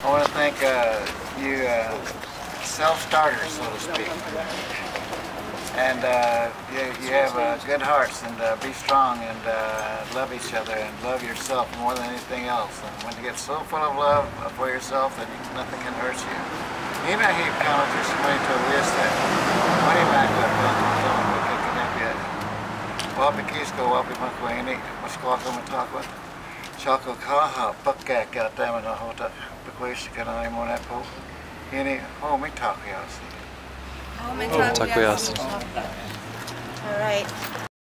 I want to thank you self-starters, so to speak. And you have good hearts, and be strong, and love each other, and love yourself more than anything else. And when you get so full of love for yourself that nothing can hurt you. Ina hip kama tusimaito wieste. Mani maka kama kikinapia. Wapi kisko wapi makuini maskwaka matakwa. Chako kaha pakka katama na hota. Bekwisi kana imona po. Ini home takoyasi. Takoyasi. All right.